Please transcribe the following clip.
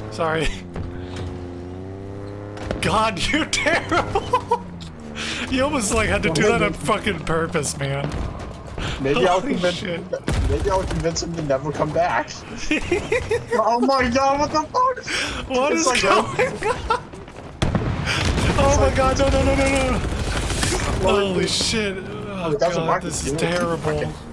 Sorry. God, you're terrible! You almost like had to do that on fucking purpose, man. Maybe I'll convince him to never come back. Oh my god, what the fuck? What is going on? Oh my god, no. Holy shit. Oh god, this is terrible.